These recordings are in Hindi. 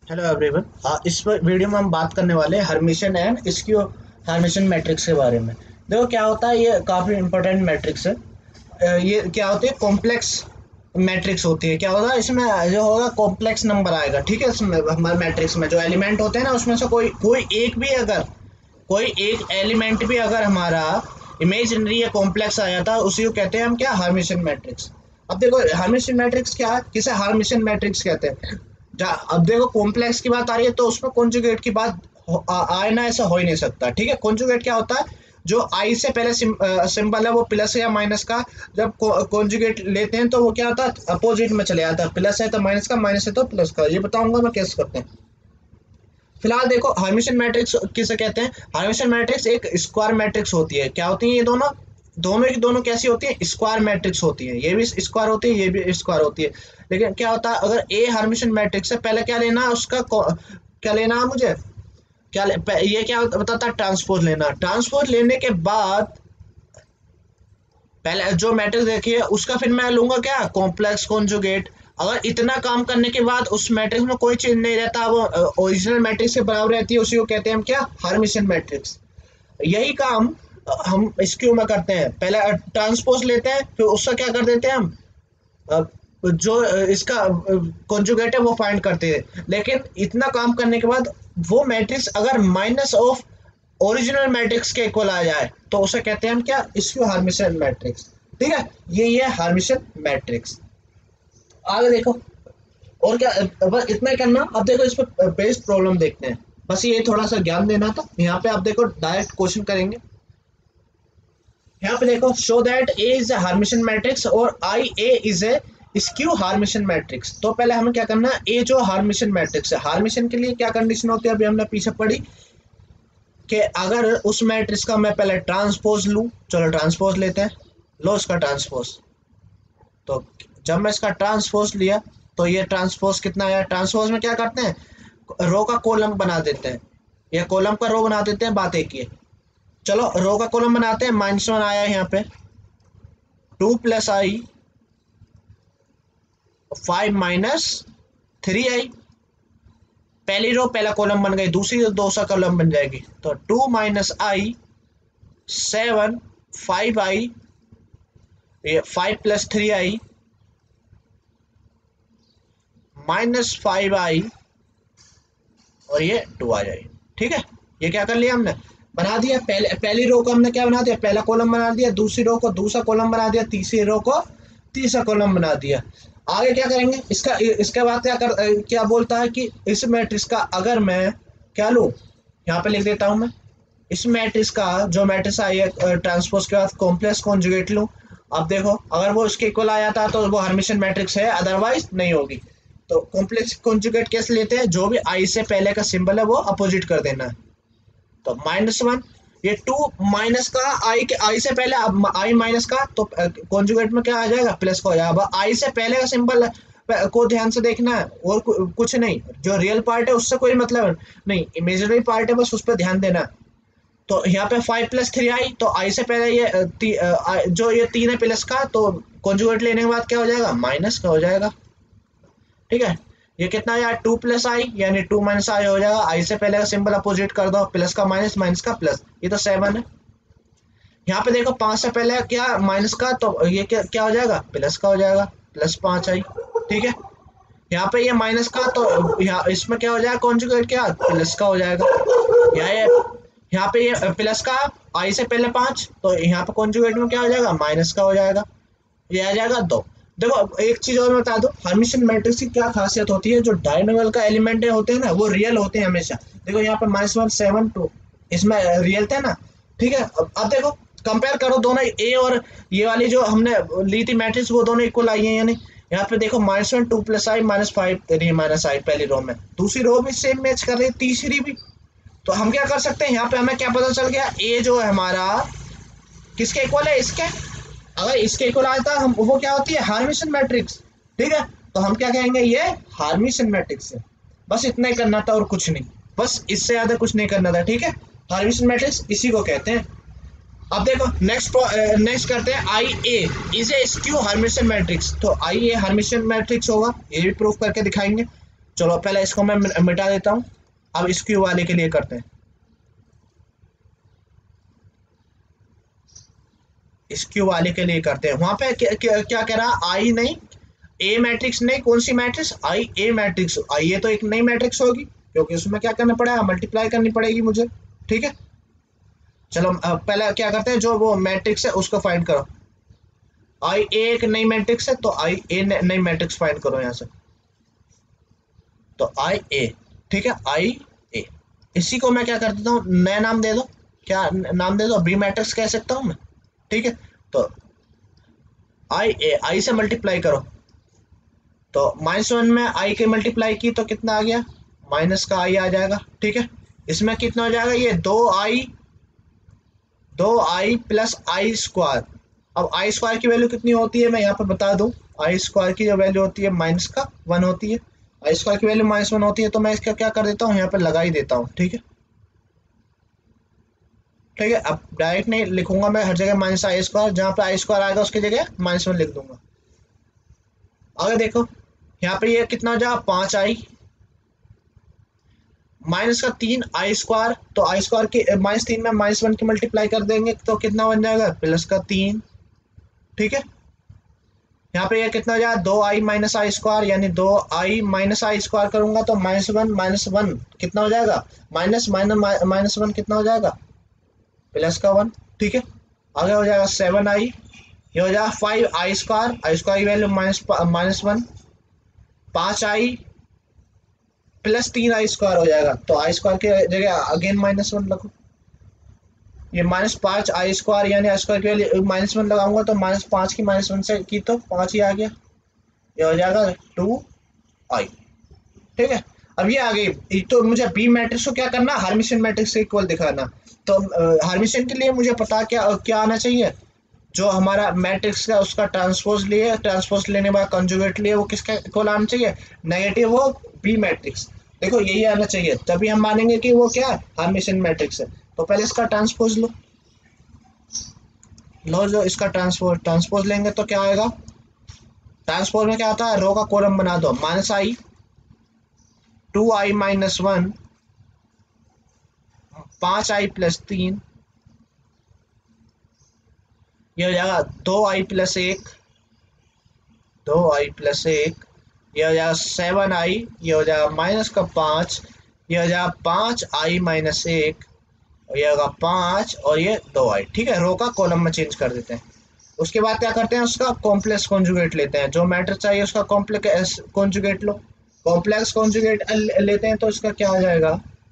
Hello everyone. इस वीडियो में हम बात करने वाले हैं Hermitian and skew Hermitian matrix के बारे में। देखो क्या होता है, ये काफ़ी इंपॉर्टेंट मैट्रिक्स है। ये क्या होती है, कॉम्प्लेक्स मैट्रिक्स होती है। क्या होगा इसमें, जो होगा कॉम्प्लेक्स नंबर आएगा, ठीक है। इसमें हमारे मैट्रिक्स में जो एलिमेंट होते हैं ना, उसमें से कोई कोई एक भी अगर कोई एक एलिमेंट भी अगर हमारा इमेजिनरी या कॉम्प्लेक्स आ जाता है, उसी को कहते हैं हम क्या, हर्मिशन मैट्रिक्स। अब देखो हर्मिशन मैट्रिक्स क्या है, किसे हर्मिशन मैट्रिक्स कहते हैं। अब देखो कॉम्प्लेक्स की बात आ रही है तो उसमें कॉन्जुगेट की बात आए ना, ऐसा हो ही नहीं सकता, ठीक है। कॉन्जुगेट क्या होता है, जो आई से पहले सिंबल है वो प्लस या माइनस का, जब कॉन्जुगेट लेते हैं तो वो क्या होता है, अपोजिट में चले जाता है। प्लस है तो माइनस का, माइनस है तो प्लस का। ये बताऊंगा मैं कैसे करते हैं। फिलहाल देखो हर्मिशन मैट्रिक्स किसे कहते हैं। हर्मिशन मैट्रिक्स एक स्क्वायर मैट्रिक्स होती है। क्या होती है ये दोनों, दोनों की दोनों कैसी होती है, स्क्वायर मैट्रिक्स होती है। ये भी स्क्वायर होती है, ये भी स्क्वायर होती है। लेकिन क्या होता है, अगर ए हर्मिशन मैट्रिक्स है, पहले क्या लेना है उसका, क्या लेना है मुझे, ये क्या बताता है, ट्रांसपोज लेना। ट्रांसपोज लेने के बाद पहले जो मैट्रिक्स देखी है उसका फिर मैं लूंगा क्या, कॉम्प्लेक्स कॉन्जुगेट। अगर इतना काम करने के बाद उस मैट्रिक्स में कोई चीज नहीं रहता, वो ओरिजिनल मैट्रिक्स के बराबर रहती है, उसी को कहते हैं हम क्या, हर्मिशन मैट्रिक्स। यही काम हम स्क्यू में करते हैं। पहले ट्रांसपोज लेते हैं, फिर उसका क्या कर देते हैं हम, अ, जो इसका कॉन्जुगेट है वो फाइंड करते हैं। लेकिन इतना काम करने के बाद वो मैट्रिक्स अगर माइनस ऑफ ओरिजिनल मैट्रिक्स के इक्वल आ जाए तो उसे कहते हैं हम क्या, स्क्यू हार्मिशन मैट्रिक्स। ठीक है, ये हार्मिशन मैट्रिक्स। आगे देखो, और क्या, बस इतना ही करना। अब देखो इस पर बेस्ड प्रॉब्लम देखते हैं, बस ये थोड़ा सा ज्ञान देना था। यहाँ पे आप देखो डायरेक्ट क्वेश्चन करेंगे। यहाँ पे देखो, show that A is a Hermitian matrix और i A is a skew Hermitian matrix. तो पहले हमें क्या करना है, ए जो हार्मिशन मैट्रिक्स है, हार्मिशन के लिए क्या कंडीशन होती है अभी हमने पीछे पढ़ी, कि अगर उस मैट्रिक्स का मैं पहले ट्रांसपोज लूं। चलो ट्रांसपोज लेते हैं, लो इसका ट्रांसपोज। तो जब मैं इसका ट्रांसपोज लिया तो ये ट्रांसपोज कितना आया, ट्रांसपोज में क्या करते हैं, रो का कॉलम बना देते हैं, या कॉलम का रो बना देते हैं, बात एक ही है। चलो रो का कॉलम बनाते हैं, -1 आया यहाँ पे, 2 + i 5 - 3i। पहली रो पहला कॉलम बन गई, दूसरी रो दूसरा कॉलम बन जाएगी। तो 2 - i 7, 5i, ये 5 + 3i -5i, और ये 2 आ जाएगी। ठीक है, ये क्या कर लिया हमने, बना दिया। पहली रो को हमने क्या बना दिया, पहला कॉलम बना दिया, दूसरी रो को दूसरा कॉलम बना दिया, तीसरी रो को तीसरा कॉलम बना दिया। आगे क्या करेंगे, इसके बाद क्या बोलता है कि इस मैट्रिक्स का अगर मैं क्या लूँ, यहाँ पे लिख देता हूँ मैं, इस मैट्रिक्स का जो मैट्रिक्स आई है ट्रांसपोज के बाद कॉम्प्लेक्स कॉन्जुगेट लूँ। अब देखो अगर वो इसके इक्वल आ जाता है तो वो हर्मिशन मैट्रिक्स है, अदरवाइज नहीं होगी। तो कॉम्प्लेक्स कॉन्जुगेट कैसे लेते हैं, जो भी आई से पहले का सिंबल है वो अपोजिट कर देना है। तो -1, ये 2 माइनस का, आई से पहले, अब आई माइनस का, तो कॉन्जुगेट में क्या आ जाएगा, प्लस का हो जाएगा। अब आई से पहले का सिंबल को ध्यान से देखना है, और कुछ नहीं। जो रियल पार्ट है उससे कोई मतलब नहीं, इमेजिनरी पार्ट है, बस उस पर ध्यान देना है। तो यहाँ पे 5 + 3i, तो आई से पहले ये जो ये 3 है प्लस का, तो कॉन्जुगेट लेने के बाद क्या हो जाएगा, माइनस का हो जाएगा। ठीक है, ये कितना आया, 2 + i, यानी 2 - i हो जाएगा। आई से पहले का सिंबल अपोजिट कर दो, प्लस का माइनस, माइनस का प्लस, ये तो 7 है। यहाँ पे देखो 5 से पहले क्या, माइनस का, तो ये क्या हो जाएगा, प्लस का हो जाएगा, +5i। ठीक है, यहाँ पे ये माइनस का, तो यहाँ इसमें क्या हो जाएगा, कॉन्जुगेट क्या, प्लस का हो जाएगा। यहाँ पे ये प्लस का, आई से पहले 5, तो यहाँ पे कॉन्जुगेट में क्या हो जाएगा, माइनस का हो जाएगा। ये आ जाएगा 2। देखो एक चीज और मैं बता दूं, हर्मिशन मैट्रिक्स की क्या खासियत होती है, जो डायगोनल का एलिमेंट होते हैं ना, वो रियल होते हैं हमेशा। देखो यहाँ पर -1 7 2, इसमें रियल थे ना। ठीक है, अब देखो कंपेयर करो दोनों, ए और ये वाली जो हमने ली थी मैट्रिक्स, वो दोनों इक्वल आई है यानी। यहाँ पे देखो -1 2 + i -5 3 - i, पहली रो में, दूसरी रो भी सेम मैच कर रही है, तीसरी भी। तो हम क्या कर सकते हैं, यहाँ पे हमें क्या पता चल गया, ए जो है हमारा किसके इक्वल है, इसके। अगर इसके इक्वल आता है हम, वो क्या होती है, हार्मिशन मैट्रिक्स। ठीक है, तो हम क्या कहेंगे, ये हार्मिशन मैट्रिक्स है। बस इतना ही करना था और कुछ नहीं, बस इससे ज्यादा कुछ नहीं करना था। ठीक है, हार्मिशन मैट्रिक्स इसी को कहते हैं। अब देखो नेक्स्ट करते हैं, i A is a skew Hermitian matrix. तो आई ए हार्मिशन मैट्रिक्स होगा, ये भी प्रूफ करके दिखाएंगे। चलो पहले इसको मैं मिटा देता हूँ। अब इस क्यू वाले के लिए करते हैं। इस क्यू वाले के लिए करते हैं। वहां पे क्या कह रहा, आई नहीं, ए मैट्रिक्स नहीं, कौन सी मैट्रिक्स, आई ए मैट्रिक्स। आई ये तो एक नई मैट्रिक्स होगी, क्योंकि उसमें क्या करना पड़ेगा, मल्टीप्लाई करनी पड़ेगी मुझे। ठीक है, चलो पहले क्या करते हैं, जो वो मैट्रिक्स है उसको फाइंड करो। आई ए एक नई मैट्रिक्स है, तो आई ए नई मैट्रिक्स फाइंड करो यहाँ से। तो आई ए, ठीक है, आई ए। इसी को मैं क्या कर देता हूँ, नया नाम दे दो। क्या नाम दे दो, बी मैट्रिक्स कह सकता हूँ मैं। ठीक है, तो आई ए, आई से मल्टीप्लाई करो। तो -1 में आई के मल्टीप्लाई की तो कितना आ गया, माइनस का आई आ जाएगा। ठीक है, इसमें कितना हो जाएगा, ये 2i प्लस आई स्क्वायर। अब आई स्क्वायर की वैल्यू कितनी होती है मैं यहाँ पर बता दूं। आई स्क्वायर की जो वैल्यू होती है -1 होती है। आई स्क्वायर की वैल्यू -1 होती है, तो मैं इसका क्या कर देता हूँ, यहाँ पर लगा ही देता हूँ। ठीक है, ठीक है, अब डायरेक्ट नहीं लिखूंगा मैं हर जगह -i², जहाँ पे आई स्क्वायर आएगा उसकी जगह -1 लिख दूंगा। आगे देखो, यहाँ पे ये कितना हो जाएगा, 5i -3 आई स्क्वायर। तो आई स्क्वायर की -3 में -1 की मल्टीप्लाई कर देंगे तो कितना बन जाएगा, +3। ठीक है, यहाँ पे ये कितना हो जाएगा, 2i माइनस आई स्क्वायर, यानी 2i माइनस आई स्क्वायर करूंगा तो -1 कितना हो जाएगा, -1 कितना हो जाएगा, +1। ठीक है, आगे हो जाएगा 7i, ये हो जाएगा 5i स्क्वायर, आई स्क्वायर की वैल्यू -1, 5i +3 आई स्क्वायर हो जाएगा। तो आई स्क्वायर की जगह अगेन -1 लगो, ये -5 आई स्क्वायर, यानी आई स्क्वायर की वैल्यू -1 लगाऊंगा तो -5 की -1 से की तो 5 ही आ गया, ये हो जाएगा 2i। ठीक है, अब ये आ गई। तो मुझे बी मैट्रिक्स को क्या करना, हार्मिशियन मैट्रिक्स से इक्वल दिखाना। तो हार्मिशियन के लिए मुझे पता क्या क्या आना चाहिए, जो हमारा मैट्रिक्स का उसका ट्रांसपोज लिए, ट्रांसपोज लेने के बाद कंजुगेट लिए, वो किसका इक्वल आना चाहिए, नेगेटिव वो बी मैट्रिक्स। देखो यही आना चाहिए, तभी हम मानेंगे कि वो क्या है, हार्मिशियन मैट्रिक्स है। तो पहले इसका ट्रांसपोज लो, जो इसका ट्रांसपोज ट्रांसपोज लेंगे तो क्या आएगा, ट्रांसपोज में क्या आता है, रो का कॉलम बना दो, -i 2i -1 5i +3, ये हो जाएगा 2i +1, 2i +1, ये हो जाएगा 7i, ये हो जाएगा -5, ये हो जाएगा 5i -1, और ये होगा 5 और ये 2i। ठीक है, रो का कॉलम में चेंज कर देते हैं। उसके बाद क्या करते हैं, उसका कॉम्प्लेक्स कॉन्जुगेट लेते हैं, जो मैट्रिक्स चाहिए उसका कॉम्प्लेक्स कॉन्जुगेट लो। कॉम्प्लेक्स कॉन्जुगेट लेते हैं तो इसका क्या हो जाएगा,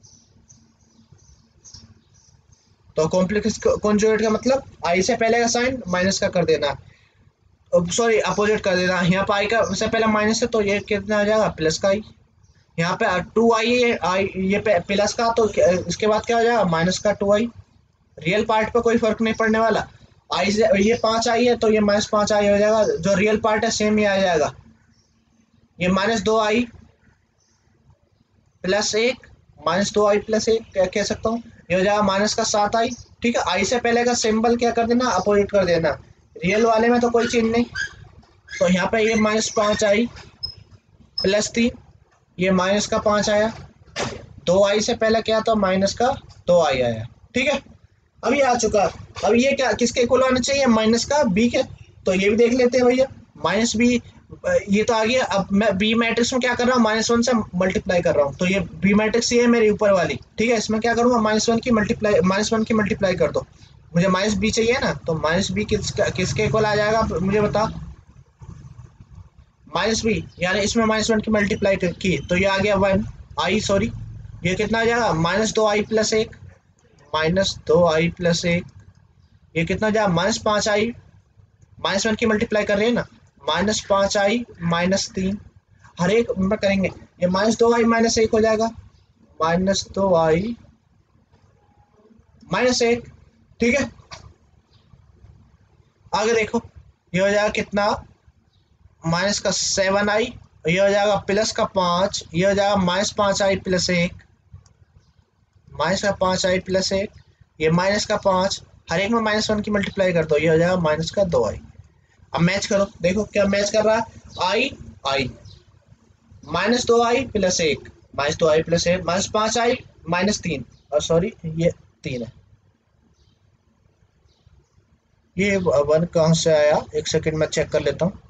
तो कॉम्प्लेक्स कॉन्जुगेट का मतलब आई से पहले का साइन माइनस का कर देना, सॉरी अपोजिट कर देना। यहाँ पे आई का से पहले माइनस है तो ये कितना आ जाएगा, प्लस का आई। यहाँ पे 2i है, आई ये प्लस का, तो इसके बाद क्या हो जाएगा, माइनस का 2i। रियल पार्ट पे कोई फर्क नहीं पड़ने वाला। आई से ये 5i है तो ये -5i हो जाएगा, जो रियल पार्ट है सेम ही आ जाएगा। ये -2i +1, -2i +1 कह सकता हूँ, ये हो जाएगा -7i। ठीक है, आई से पहले का सिंबल क्या कर देना, अपोजिट कर देना। रियल वाले में तो कोई चेंज नहीं, तो यहाँ पे ये -5i +3, ये -5 आया, 2i से पहले क्या था, -2i आया। ठीक है, अब ये आ चुका। अब ये क्या किसके इक्वल आना चाहिए, -b के। तो ये भी देख लेते हैं भैया, -b, ये तो आ गया। अब मैं बी मैट्रिक्स में क्या कर रहा हूँ, -1 से मल्टीप्लाई कर रहा हूँ, तो ये बी मैट्रिक्स ये है मेरी ऊपर वाली। ठीक है, इसमें क्या करूँगा, -1 की मल्टीप्लाई कर दो। मुझे -b चाहिए ना, तो -b किसके इक्वल आ जाएगा मुझे बता, -b, यानी इसमें -1 की मल्टीप्लाई की तो ये आ गया 1i, सॉरी ये कितना आ जाएगा, -2i +1, -2i +1, ये कितना जाएगा, -5i, -1 की मल्टीप्लाई कर रहे हैं ना, -5i -3, हर एक में करेंगे, ये -2i -1 हो जाएगा, -2i -1। ठीक है, आगे देखो, ये हो जाएगा कितना, -7i, ये हो जाएगा +5, ये हो जाएगा -5i +1, -5i +1, ये -5, हर एक में -1 की मल्टीप्लाई कर दो, ये हो जाएगा -2i। अब मैच करो, देखो क्या मैच कर रहा है, आई आई, -2i+1, -2i+1, -5i -3, और सॉरी ये 3 है। ये 1 कहाँ से आया, एक सेकंड में चेक कर लेता हूँ।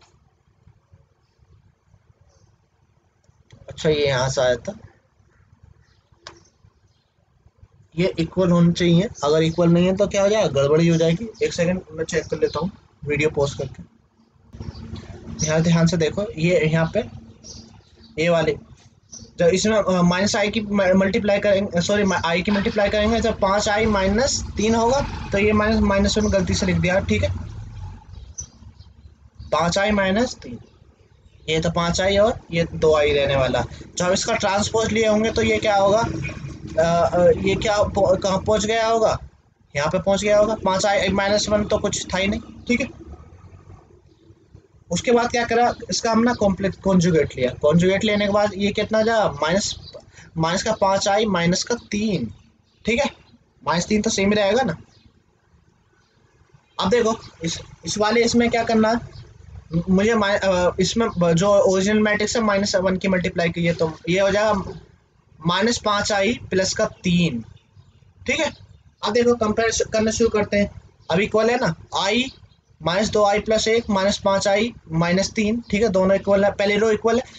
अच्छा ये यहाँ से आया था। ये इक्वल होने चाहिए, अगर इक्वल नहीं है तो क्या हो जाएगा, गड़बड़ी हो जाएगी। एक सेकंड मैं चेक कर लेता हूँ वीडियो पॉज करके। ध्यान ध्यान से देखो, ये यहाँ पे ये वाले जब इसमें -i की मल्टीप्लाई करेंगे, सॉरी i की मल्टीप्लाई करेंगे, जब 5i -3 होगा तो ये -1 गलती से लिख दिया, ठीक है। 5i -3, ये तो 5i और ये 2i रहने वाला। जब इसका ट्रांसपोज लिए होंगे तो ये क्या होगा, ये क्या कहाँ पहुंच गया होगा, यहाँ पे पहुंच गया होगा। 5i-1 तो कुछ था ही नहीं, ठीक है। उसके बाद क्या करा, इसका हम ना कॉम्प्लेक्स कॉन्जुगेट लिया। कॉन्जुगेट लेने के बाद ये कितना जा, माइनस माइनस का 5i -3, ठीक है। -3 तो सेम ही रहेगा ना। अब देखो इस वाले इसमें क्या करना है, मुझे इसमें जो ओरिजिनल मैट्रिक्स है -1 की मल्टीप्लाई की है, तो ये हो जाएगा -5i+3, ठीक है। अब देखो कंपेयर करना शुरू करते हैं। अब इक्वल है ना, i -2i+1 -5i-3, ठीक है, दोनों इक्वल है। पहली रो इक्वल है,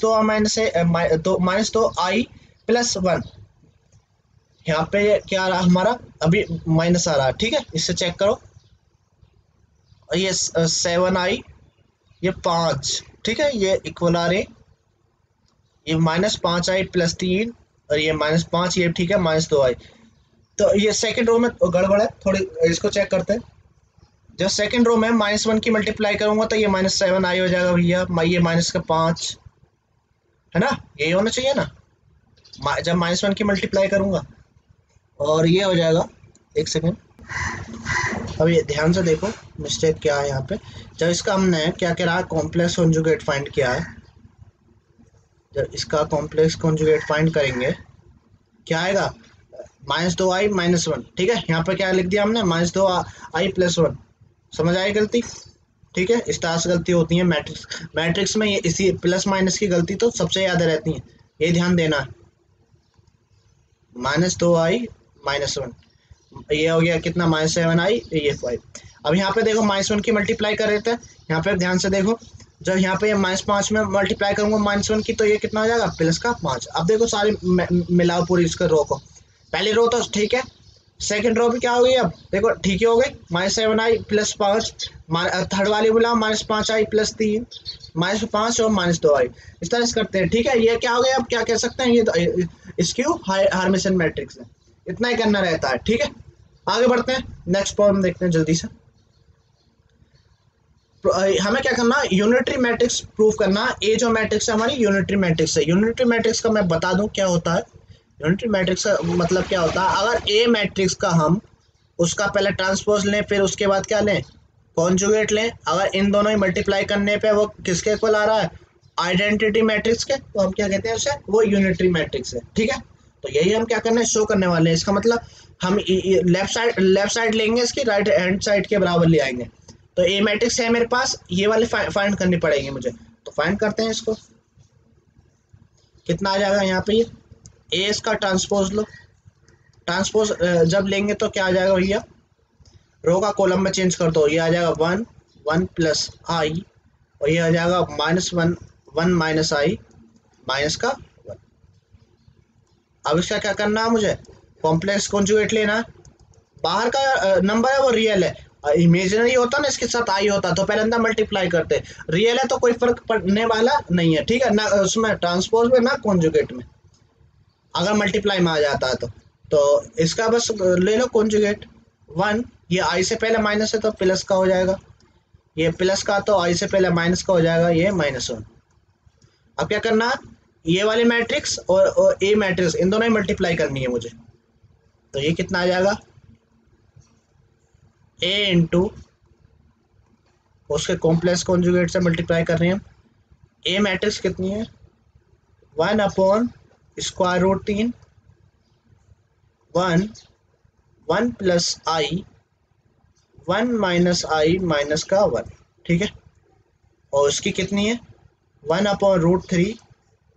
-2i+1। यहाँ पे क्या आ रहा हमारा, अभी माइनस आ रहा है, ठीक है, इससे चेक करो। और ये 7i, ये 5, ठीक है, ये इक्वल आ रहे। ये -5i+3 और ये -5, ये ठीक है, -2i। तो ये सेकंड रो में गड़बड़ है थोड़ी, इसको चेक करते हैं। जब सेकंड रो में -1 की मल्टीप्लाई करूंगा तो ये -7i हो जाएगा भैया, ये -5 है ना, यही होना चाहिए ना, जब -1 की मल्टीप्लाई करूंगा। और ये हो जाएगा, एक सेकेंड, अब ये ध्यान से देखो मिस्टेक क्या है यहाँ पे। जब इसका हमने क्या कह रहा है, कॉम्प्लेक्स कॉन्जुगेट फाइंड किया है, जब इसका कॉम्प्लेक्स कॉन्जुगेट फाइंड करेंगे क्या आएगा, -2i-1, ठीक है। यहाँ पे क्या लिख दिया हमने, -2i+1। समझ आई गलती, ठीक है। इस तरह से गलती होती है मैट्रिक्स में, ये इसी प्लस माइनस की गलती तो सबसे ज़्यादा रहती है, ये ध्यान देना। -2i-1, ये हो गया कितना, -7i, ये 5। अब यहाँ पे देखो -1 की मल्टीप्लाई कर रहे थे, यहाँ पे ध्यान से देखो, जब यहाँ पे -5 में मल्टीप्लाई करूंगा -1 की, तो ये कितना हो जाएगा, +5। अब देखो सारी मिलाओ पूरी इसका रो को। पहली रो तो ठीक है, सेकंड रो भी क्या हो गई, अब देखो ठीक ही हो गई, -7i+5। थर्ड वाली मिलाओ, -5i+3, -5 और -2i, इस तरह से करते हैं, ठीक है। ये क्या हो गया, अब क्या कह सकते हैं, ये तो स्क्यू हार्मिशन मैट्रिक्स है। इतना ही करना रहता है, ठीक है। आगे बढ़ते हैं, नेक्स्ट प्रॉब्लम देखते हैं जल्दी से। हमें क्या करना, यूनिटरी मैट्रिक्स प्रूव करना। ए जो मैट्रिक्स है हमारी यूनिटरी मैट्रिक्स है। यूनिटरी मैट्रिक्स का मैं बता दूं क्या होता है। यूनिटरी मैट्रिक्स का मतलब क्या होता है, अगर ए मैट्रिक्स का हम उसका पहले ट्रांसपोज लें, फिर उसके बाद क्या लें, कॉन्जुगेट लें। अगर इन दोनों ही मल्टीप्लाई करने पे वो किसके इक्वल आ रहा है, आइडेंटिटी मैट्रिक्स के, तो हम क्या कहते हैं उसे, वो यूनिटरी मैट्रिक्स है, ठीक है। तो यही हम क्या करने, शो करने वाले हैं। इसका मतलब हम लेफ्ट साइड लेंगे, इसकी राइट हैंड साइड के बराबर ले आएंगे। तो ए मैट्रिक्स है मेरे पास, ये वाली फाइंड करनी पड़ेगी मुझे, तो फाइंड करते हैं इसको। कितना आ जाएगा यहाँ पे, ये ए इसका ट्रांसपोज लो। ट्रांसपोज जब लेंगे तो क्या आ जाएगा भैया, रो का कॉलम में चेंज कर दो, ये आ जाएगा 1 1 प्लस आई, और ये आ जाएगा -1 1 माइनस आई माइनस का 1। अब इसका क्या करना है मुझे, कॉम्प्लेक्स कॉन्जुगेट लेना है। बाहर का नंबर है वो रियल है, इमेजिनरी होता ना इसके साथ आई होता तो पहले अंदर मल्टीप्लाई करते। रियल है तो कोई फर्क पड़ने वाला नहीं है, ठीक है ना, उसमें ट्रांसपोज में ना कॉन्जुगेट में, अगर मल्टीप्लाई में आ जाता है तो इसका बस ले लो कॉन्जुगेट 1। ये आई से पहले माइनस है तो प्लस का हो जाएगा, ये प्लस का तो आई से पहले माइनस का हो जाएगा, ये -1। अब क्या करना, ये वाली मैट्रिक्स और ए मैट्रिक्स इन दोनों ही मल्टीप्लाई करनी है मुझे। तो ये कितना आ जाएगा, ए इंटू उसके कॉम्प्लेक्स कॉन्जुगेट से मल्टीप्लाई कर रहे हैं। ए मैट्रिक्स कितनी है, 1/√3 1 1 plus i 1 minus i minus का 1, ठीक है। और उसकी कितनी है, 1/√3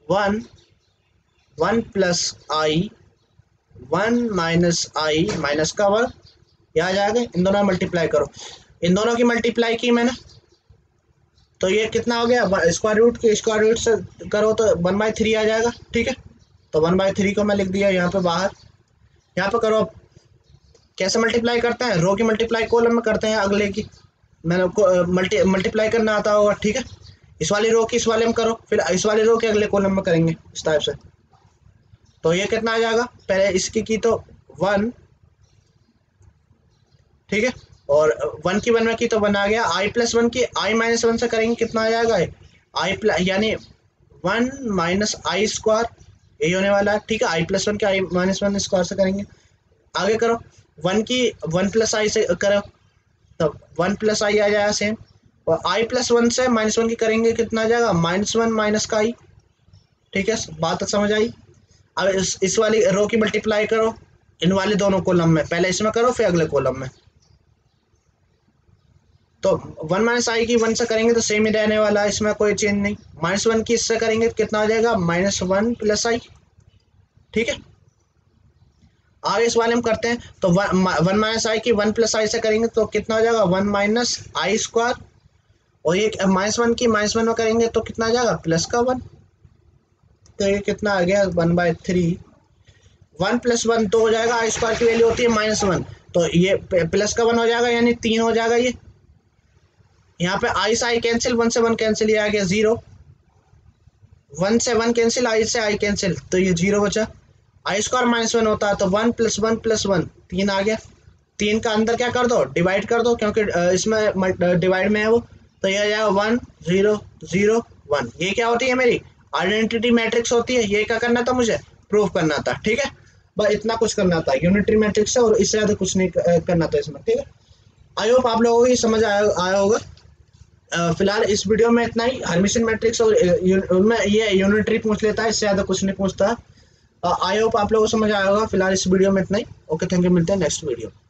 1 1 plus i 1 minus i minus का वर्ग, यहाँ आ जाएगा। इन दोनों में मल्टीप्लाई करो, इन दोनों की मल्टीप्लाई की मैंने, तो ये कितना हो गया, स्क्वायर रूट के स्क्वायर रूट से करो तो 1/3 आ जाएगा। ठीक है, तो 1/3 को मैं लिख दिया यहाँ पे बाहर। यहाँ पे करो, कैसे मल्टीप्लाई करते हैं, रो की मल्टीप्लाई कॉलम में करते हैं अगले की, मैंने मल्टीप्लाई करना आता होगा। ठीक है, इस वाली रो की इस वाले में करो, फिर इस वाली रो के अगले कॉलम में करेंगे इस टाइप से। तो ये कितना आ जाएगा, पहले इसकी की तो 1, ठीक है, और 1 की 1 में की तो 1 आ गया। आई प्लस 1 की आई माइनस 1 से करेंगे, कितना आ जाएगा, आई प्लस यानी 1 माइनस आई स्क्वायर, यही होने वाला है। ठीक है, आई प्लस 1 की आई माइनस 1 स्क्वायर से करेंगे। आगे करो, 1 की 1 प्लस आई से करो, तब 1 प्लस आई आ जाएगा सेम, और आई प्लस 1 से माइनस 1 की करेंगे, कितना आ जाएगा, -1 माइनस का आई। ठीक है, बात समझ आई। अब इस वाली रो की मल्टीप्लाई करो इन वाले दोनों कॉलम में, पहले इसमें करो फिर अगले कॉलम में। तो 1 माइनस आई की 1 से करेंगे तो सेम ही रहने वाला है, इसमें कोई चेंज नहीं। -1 की इससे करेंगे तो कितना आ जाएगा, -1 प्लस आई। ठीक है, आगे इस वाले में करते हैं, तो 1 माइनस आई की 1 प्लस आई से करेंगे तो कितना हो जाएगा, 1 माइनस आई स्क्वायर, और ये -1 की -1 में करेंगे तो कितना आ जाएगा, प्लस का 1। तो ये कितना आ गया, 1/3। 1 प्लस 1 तो हो जाएगा, आई स्क्वायर की वैल्यू होती है -1, तो ये प्लस का 1 हो जाएगा, यानी 3 हो जाएगा। ये यहाँ पे आई से आई कैंसिल, 1 से 1 कैंसिल, ये आ गया 0। 1 से 1 कैंसिल, आई से आई कैंसिल, तो ये 0 बचा। आई स्क्वायर -1 होता है तो 1 प्लस 1 प्लस 1 3 आ गया। 3 का अंदर क्या कर दो, डिवाइड कर दो, क्योंकि इसमें डिवाइड में है वो, तो ये आ जाएगा 1 0 0 1। ये क्या होती है, मेरी आइडेंटिटी मैट्रिक्स होती है। ये क्या करना था, मुझे प्रूफ करना था। ठीक है, बस इतना कुछ करना था, यूनिटरी मैट्रिक्स है, और इससे ज़्यादा कुछ नहीं करना था इसमें। ठीक है, आई होप आप लोगों को ये समझ आया होगा। फिलहाल इस वीडियो में इतना ही। हर्मिशन मैट्रिक्स और उनमें ये यूनिटरी पूछ लेता है, इससे ज़्यादा कुछ नहीं पूछता। आई होप आप लोगों को समझ आया होगा। फिलहाल इस वीडियो में इतना ही। ओके, थैंक यू, मिलते हैं नेक्स्ट वीडियो।